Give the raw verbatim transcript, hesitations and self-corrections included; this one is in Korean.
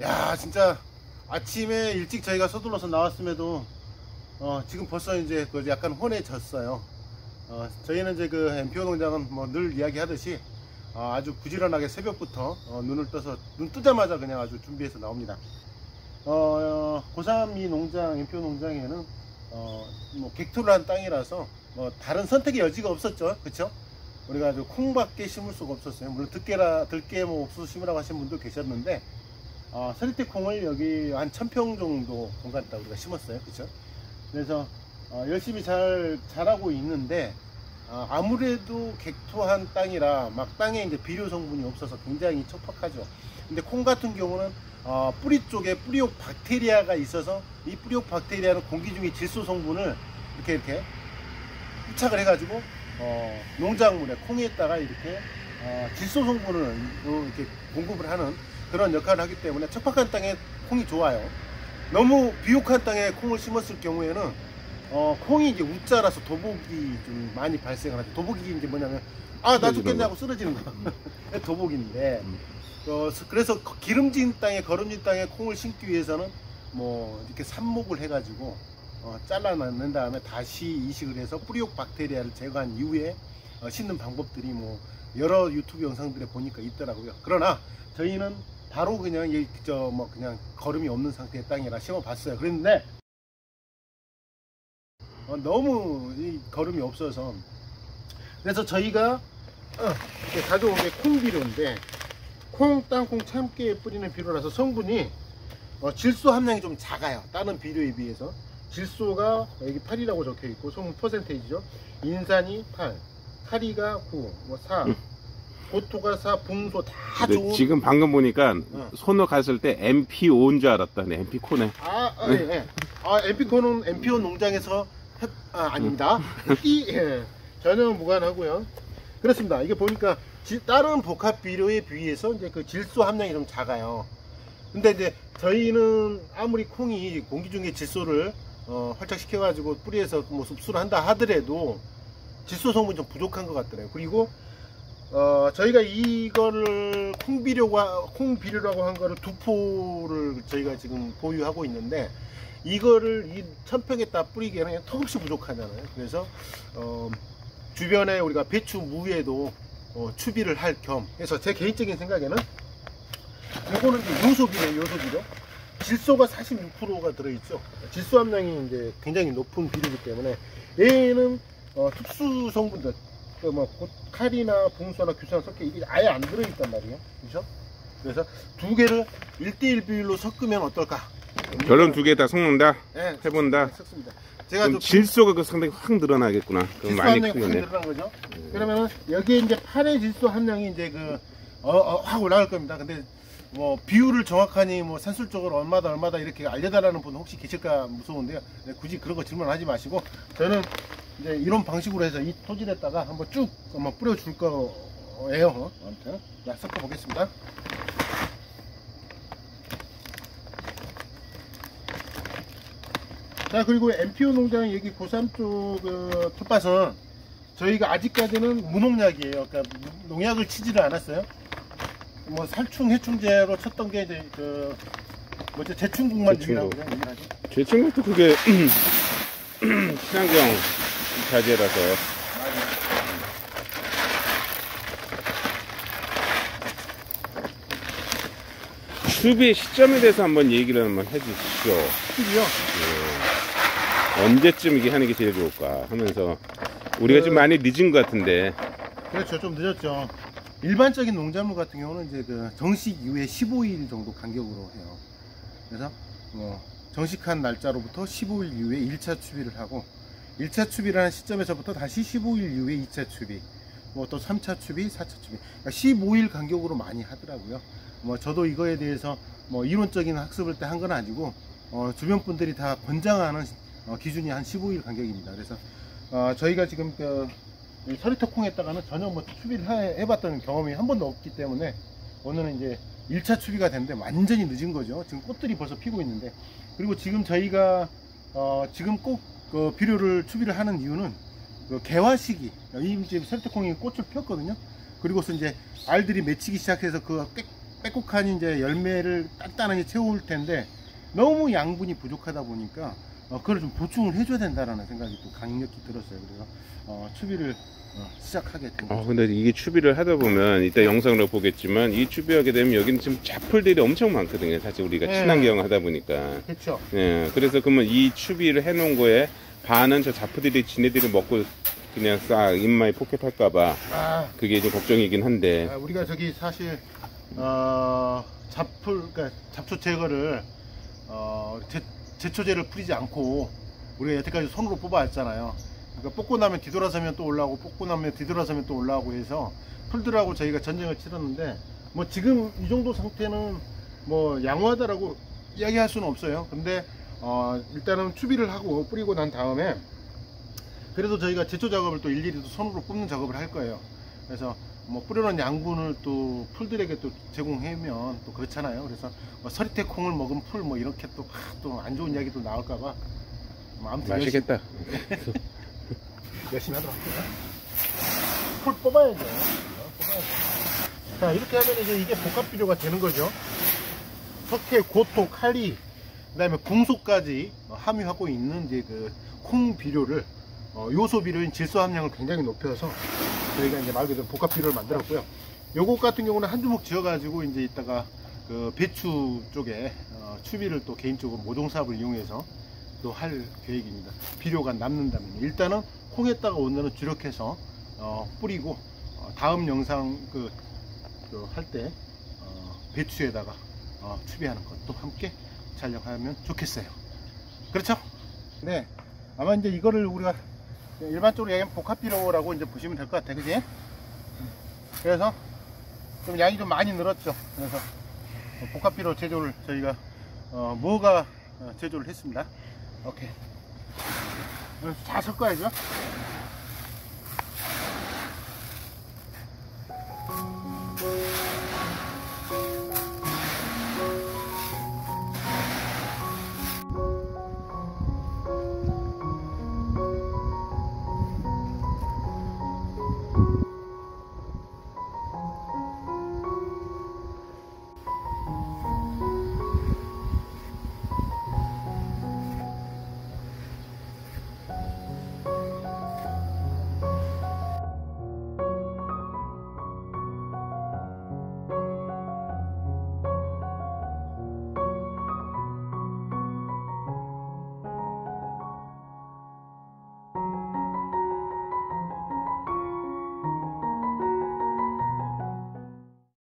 야, 진짜 아침에 일찍 저희가 서둘러서 나왔음에도 어, 지금 벌써 이제 그 약간 혼해졌어요. 어, 저희는 이제 그 엠피오 농장은 뭐 늘 이야기하듯이 어, 아주 부지런하게 새벽부터 어, 눈을 떠서 눈 뜨자마자 그냥 아주 준비해서 나옵니다. 어, 고삼 이 농장, 엠피오 농장에는 어, 뭐 객토를 한 땅이라서 뭐 다른 선택의 여지가 없었죠, 그쵸? 우리가 아주 콩밖에 심을 수가 없었어요. 물론 들깨라 들깨 뭐 옥수수 심으라고 하신 분도 계셨는데 어, 서리태 콩을 여기 한 천 평 정도 공간에다 우리가 심었어요, 그쵸? 그래서 어, 열심히 잘 자라고 있는데 어, 아무래도 객토한 땅이라 막 땅에 이제 비료 성분이 없어서 굉장히 척박하죠. 근데 콩 같은 경우는 어, 뿌리 쪽에 뿌리옥 박테리아가 있어서 이 뿌리옥 박테리아는 공기 중에 질소 성분을 이렇게 이렇게 부착을 해가지고 어, 농작물에 콩에다가 이렇게 어, 질소 성분을 이렇게 공급을 하는 그런 역할을 하기 때문에 척박한 땅에 콩이 좋아요. 너무 비옥한 땅에 콩을 심었을 경우에는 어, 콩이 이제 우자라서 도복이 좀 많이 발생을 하죠. 도복이 이제 뭐냐면 아 나 죽겠냐고 쓰러지는 거 도복인데 어, 그래서 기름진 땅에 거름진 땅에 콩을 심기 위해서는 뭐 이렇게 삽목을 해가지고 어, 잘라낸 다음에 다시 이식을 해서 뿌리옥 박테리아를 제거한 이후에 어, 심는 방법들이 뭐 여러 유튜브 영상들에 보니까 있더라고요. 그러나 저희는 바로 그냥 저 뭐 그냥 거름이 없는 상태의 땅이라 심어봤어요. 그랬는데 어, 너무 이 거름이 없어서 그래서 저희가 어, 이렇게 가져온 게 콩비료인데 콩, 땅콩, 참깨에 뿌리는 비료라서 성분이 어, 질소 함량이 좀 작아요. 다른 비료에 비해서. 질소가 여기 팔이라고 적혀 있고 성분 퍼센테이지죠. 인산이 팔, 카리가 구, 뭐 사, 음. 고토가 사, 붕소 다 좋은. 지금 방금 보니까 어. 손을 갔을 때 엠피오인 줄 알았다네. 엠피코네. 아, 아, 예, 예. 아, 엠피코는 엠피오 농장에서 해, 아, 아닙니다. 이, 예. 전혀 무관하고요. 그렇습니다. 이게 보니까 지, 다른 복합 비료에 비해서 이제 그 질소 함량이 좀 작아요. 근데 이제 저희는 아무리 콩이 공기 중에 질소를 어, 활착시켜 가지고 뿌리에서 뭐 흡수를 한다 하더라도 질소 성분이 좀 부족한 것 같더라고요. 그리고 어, 저희가 이거를 콩비료가 콩비료라고 한 거를 두 포를 저희가 지금 보유하고 있는데 이거를 이 천평에다 뿌리기에는 턱없이 부족하잖아요. 그래서 어, 주변에 우리가 배추 무에도 어, 추비를 할 겸 해서 제 개인적인 생각에는 이거는 이제 요소비료, 요소비료. 질소가 사십육 퍼센트가 들어있죠. 질소 함량이 이제 굉장히 높은 비료이기 때문에 얘는 어, 특수 성분들, 그 뭐 칼이나 붕소나 규산화 섞여 이게 아예 안 들어있단 말이에요. 그렇죠? 그래서 두 개를 일 대 일 비율로 섞으면 어떨까? 결론 두 개 다 섞는다? 네, 해본다? 섞습니다. 제가 좀 질소가 그 상당히 확 늘어나겠구나. 그럼 많이 질소 함량이 확 늘어난 거죠. 음. 그러면 여기에 이제 팔의 질소 함량이 이제 그 어, 어, 확 올라갈 겁니다. 근데 뭐 비율을 정확하니 뭐 산술적으로 얼마다 얼마다 이렇게 알려달라는 분 혹시 계실까 무서운데요. 네, 굳이 그런 거 질문하지 마시고 저는 이제 이런 방식으로 해서 이 토질에다가 한번 쭉 한번 뿌려줄 거예요. 아무튼 자, 섞어 보겠습니다. 자, 그리고 엠피오 농장 여기 고삼 쪽 그 텃밭은 저희가 아직까지는 무농약이에요. 그러니까 농약을 치지를 않았어요. 뭐 살충 해충제로 쳤던 게 이제 그 뭐지 제충국만 유일하고 그냥 유일하죠. 제충국도 그게 친환경 자재라서. 수비의 시점에 대해서 한번 얘기를 한번 해주시죠. 수비요? 예. 언제쯤 이게 하는 게 제일 좋을까 하면서 우리가 그... 좀 많이 늦은 것 같은데. 그렇죠, 좀 늦었죠. 일반적인 농작물 같은 경우는 이제 그 정식 이후에 십오 일 정도 간격으로 해요. 그래서 뭐 정식한 날짜로부터 십오 일 이후에 일 차 추비를 하고 일 차 추비를 하는 시점에서부터 다시 십오 일 이후에 이 차 추비, 뭐 또 삼 차 추비, 사 차 추비, 그러니까 십오 일 간격으로 많이 하더라고요. 뭐 저도 이거에 대해서 뭐 이론적인 학습을 때 한 건 아니고 어 주변 분들이 다 권장하는 어 기준이 한 십오 일 간격입니다. 그래서 어 저희가 지금 그 서리태 콩에다가는 전혀 뭐 추비를 해, 해봤던 경험이 한 번도 없기 때문에 오늘은 이제 일 차 추비가 됐는데 완전히 늦은 거죠. 지금 꽃들이 벌써 피고 있는데, 그리고 지금 저희가 어 지금 꼭 그 비료를 추비를 하는 이유는 그 개화 시기, 이제 서리태 콩이 꽃을 폈거든요. 그리고서 이제 알들이 맺히기 시작해서 그 꽤 빼곡한 이제 열매를 단단하게 채울 텐데 너무 양분이 부족하다 보니까 어, 그걸 좀 보충을 해줘야 된다라는 생각이 또 강력히 들었어요. 그래서 어, 추비를 어, 시작하게 된 거죠. 어, 근데 이게 추비를 하다 보면 이따 영상으로 보겠지만 이 추비하게 되면 여기는 지금 잡풀들이 엄청 많거든요. 사실 우리가 네. 친환경 하다 보니까. 그렇죠. 예, 그래서 그러면 이 추비를 해놓은 거에 반은 저 잡풀들이 지네들이 먹고 그냥 싹 입마에 포켓할까봐 아, 그게 좀 걱정이긴 한데. 아, 우리가 저기 사실 어, 잡풀, 그러니까 잡초 제거를 어, 제, 제초제를 뿌리지 않고 우리가 여태까지 손으로 뽑아왔잖아요. 그러니까 뽑고 나면 뒤돌아서면 또 올라오고 뽑고 나면 뒤돌아서면 또 올라오고 해서 풀들하고 저희가 전쟁을 치렀는데 뭐 지금 이 정도 상태는 뭐 양호하다라고 이야기할 수는 없어요. 근데 어, 일단은 추비를 하고 뿌리고 난 다음에 그래도 저희가 제초 작업을 또 일일이 또 손으로 뽑는 작업을 할 거예요. 그래서 뭐 뿌려놓은 양분을 또 풀들에게 또 제공하면 또 그렇잖아요. 그래서 뭐 서리태 콩을 먹은 풀 뭐 이렇게 또 또 안 좋은 이야기도 나올까봐 뭐 아무튼 맛있겠다. 열심히, 열심히 하도록 할게요. 풀 뽑아야죠. 뽑아야죠. 자, 이렇게 하면 이제 이게 복합 비료가 되는 거죠. 석회, 고토, 칼리, 그다음에 궁소까지 함유하고 있는 이제 그 콩 비료를 어, 요소 비료인 질소 함량을 굉장히 높여서 저희가 이제 말 그대로 복합 비료를 만들었고요. 요것 같은 경우는 한 주먹 지어가지고 이제 이따가 그 배추 쪽에 어, 추비를 또 개인적으로 모종삽을 이용해서 또 할 계획입니다. 비료가 남는다면 일단은 콩에다가 오늘은 주력해서 어, 뿌리고 어, 다음 영상 그 할 때 어, 배추에다가 어, 추비하는 것도 함께 촬영하면 좋겠어요. 그렇죠? 네. 아마 이제 이거를 우리가 일반적으로 얘기하면 복합비료라고 이제 보시면 될 것 같아요. 그지? 그래서 좀 양이 좀 많이 늘었죠. 그래서 복합비료 제조를 저희가 어, 뭐가 제조를 했습니다. 오케이. 잘 섞어야죠.